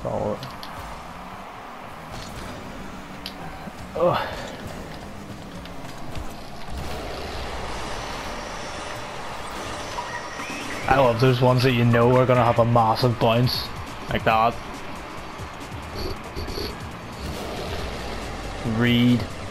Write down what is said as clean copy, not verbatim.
So. Ugh. I love those ones that you know are gonna have a massive bounce like that. Reed.